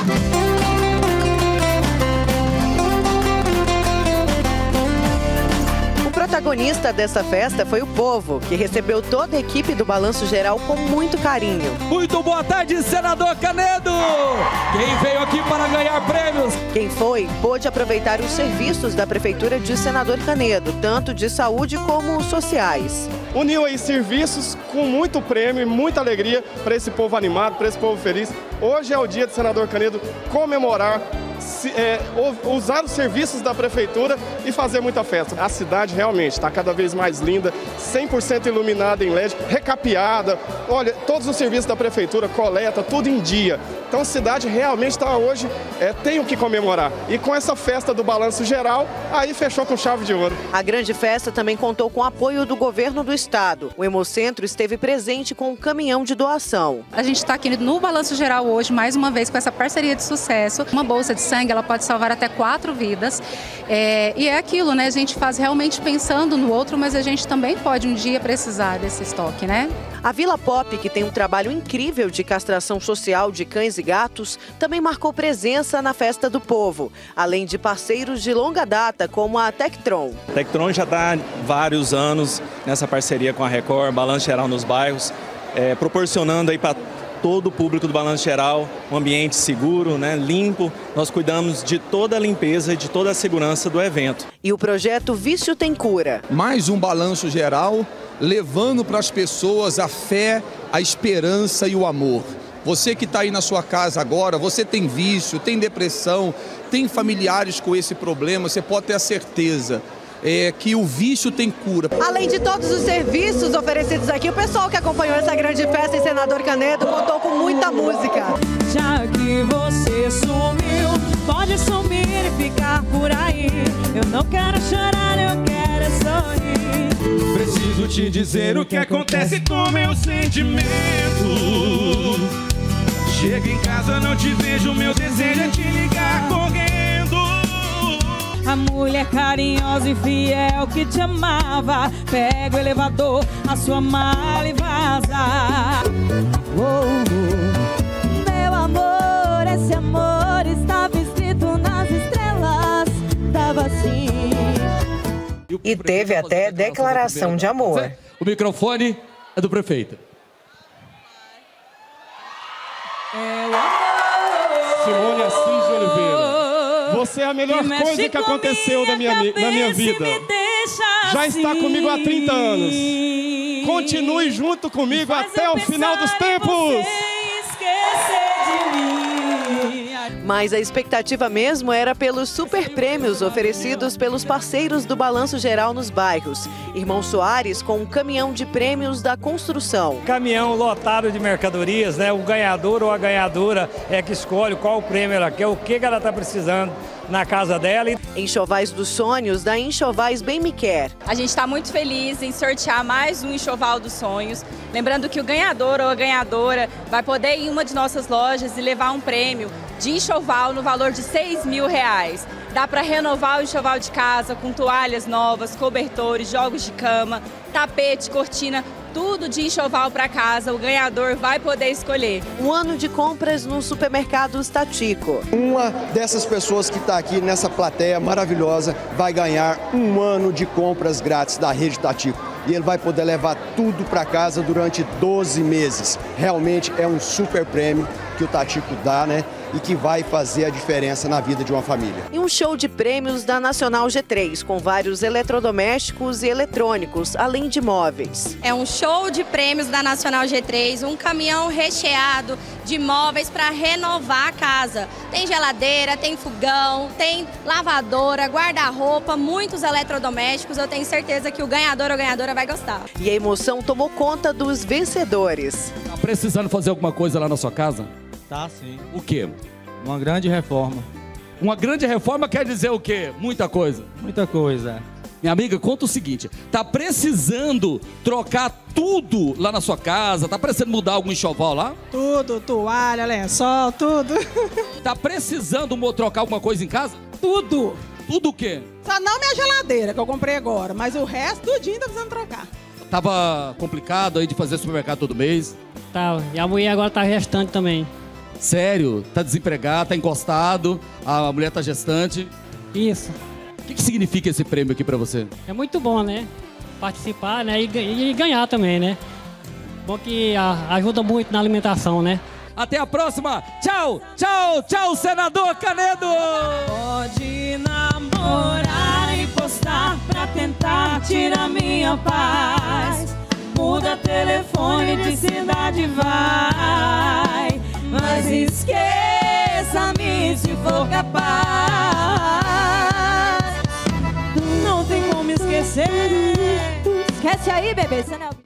O protagonista dessa festa foi o povo, que recebeu toda a equipe do Balanço Geral com muito carinho. Muito boa tarde, senador Canedo! Quem veio aqui para ganhar prêmios? Quem foi, pôde aproveitar os serviços da Prefeitura de Senador Canedo, tanto de saúde como sociais. Uniu aí serviços com muito prêmio e muita alegria para esse povo animado, para esse povo feliz. Hoje é o dia do Senador Canedo comemorar, usar os serviços da Prefeitura e fazer muita festa. A cidade realmente está cada vez mais linda, 100% iluminada em LED, recapeada. Olha, todos os serviços da Prefeitura, coleta, tudo em dia. Então a cidade realmente está hoje, tem o que comemorar. E com essa festa do Balanço Geral, aí fechou com chave de ouro. A grande festa também contou com o apoio do governo do estado. O Hemocentro esteve presente com um caminhão de doação. A gente está aqui no Balanço Geral hoje, mais uma vez, com essa parceria de sucesso. Uma bolsa de sangue, ela pode salvar até 4 vidas. E é aquilo, né? A gente faz realmente pensando no outro, mas a gente também pode um dia precisar desse estoque, né? A Vila Pop, que tem um trabalho incrível de castração social de cães e gatos, também marcou presença na Festa do Povo, além de parceiros de longa data, como a Tectron. A Tectron já está há vários anos nessa parceria com a Record, Balanço Geral nos bairros, proporcionando aí para todo o público do Balanço Geral um ambiente seguro, né, limpo. Nós cuidamos de toda a limpeza e de toda a segurança do evento. E o projeto Vício Tem Cura. Mais um Balanço Geral, levando para as pessoas a fé, a esperança e o amor. Você que está aí na sua casa agora, você tem vício, tem depressão, tem familiares com esse problema, você pode ter a certeza que o vício tem cura. Além de todos os serviços oferecidos aqui, o pessoal que acompanhou essa grande festa em Senador Canedo contou com muita música. Já que você sumiu, pode sumir e ficar por aí. Eu não quero chorar, eu quero sorrir. Preciso te dizer o que acontece com meu sentimento. Chego em casa, não te vejo, meu desejo é te ligar correndo. A mulher carinhosa e fiel que te amava, pega o elevador, a sua mala e vaza. Meu amor, esse amor estava escrito nas estrelas, tava assim. E teve até declaração de amor. O microfone é do prefeito. Simone Assis de Oliveira. Você é a melhor coisa que aconteceu na minha vida. Já está comigo há 30 anos. Continue junto comigo até o final dos tempos. Mas a expectativa mesmo era pelos super prêmios oferecidos pelos parceiros do Balanço Geral nos bairros. Irmão Soares com um caminhão de prêmios da construção. Caminhão lotado de mercadorias, né? O ganhador ou a ganhadora é que escolhe qual o prêmio ela quer, o que ela está precisando na casa dela. Enxovais dos sonhos da Enxovais Bem Me Quer. A gente está muito feliz em sortear mais um enxoval dos sonhos. Lembrando que o ganhador ou a ganhadora vai poder ir em uma de nossas lojas e levar um prêmio de enxoval no valor de R$6.000. Dá para renovar o enxoval de casa com toalhas novas, cobertores, jogos de cama, tapete, cortina, tudo de enxoval para casa. O ganhador vai poder escolher. Um ano de compras no supermercado Tatico. Uma dessas pessoas que está aqui nessa plateia maravilhosa vai ganhar um ano de compras grátis da rede Tatico. E ele vai poder levar tudo para casa durante 12 meses. Realmente é um super prêmio que o Tatico dá, né? E que vai fazer a diferença na vida de uma família. E um show de prêmios da Nacional G3, com vários eletrodomésticos e eletrônicos, além de móveis. É um show de prêmios da Nacional G3, um caminhão recheado de móveis para renovar a casa. Tem geladeira, tem fogão, tem lavadora, guarda-roupa, muitos eletrodomésticos. Eu tenho certeza que o ganhador ou ganhadora vai gostar. E a emoção tomou conta dos vencedores. Tá precisando fazer alguma coisa lá na sua casa? Tá, sim. O quê? Uma grande reforma. Uma grande reforma quer dizer o quê? Muita coisa. Muita coisa. Minha amiga, conta o seguinte, tá precisando trocar tudo lá na sua casa? Tá precisando mudar algum enxoval lá? Tudo, toalha, lençol, tudo. Tá precisando trocar alguma coisa em casa? Tudo. Tudo o quê? Só não minha geladeira, que eu comprei agora, mas o resto tudinho tá precisando trocar. Tava complicado aí de fazer supermercado todo mês? Tá, e a mulher agora tá restante também. Sério? Tá desempregado, tá encostado, a mulher tá gestante. Isso. O que significa esse prêmio aqui pra você? É muito bom, né? Participar, né? E ganhar também, né? Bom que ajuda muito na alimentação, né? Até a próxima. Tchau, tchau, tchau, senador Canedo. Pode namorar e postar pra tentar tirar minha paz. Muda telefone de cidade, vai. Mas esqueça-me se for capaz. Não tem como esquecer. Esquece aí, bebê.